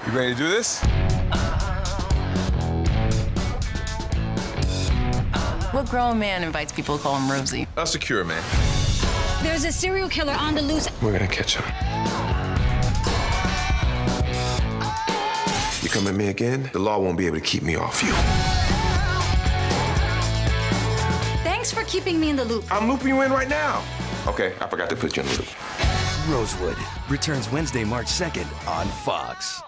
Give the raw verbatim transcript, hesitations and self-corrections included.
You ready to do this? What grown man invites people to call him Rosie? A secure man. There's a serial killer on the loose. We're gonna catch him. You come at me again, the law won't be able to keep me off you. Thanks for keeping me in the loop. I'm looping you in right now. Okay, I forgot to put you in the loop. Rosewood returns Wednesday, March second on Fox.